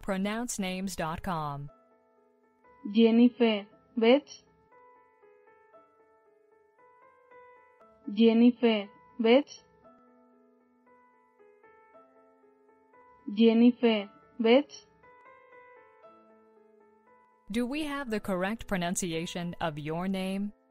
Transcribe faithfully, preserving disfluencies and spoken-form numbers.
pronounce names dot com. Jennifer with Jennifer with Jennifer with Do we have the correct pronunciation of your name?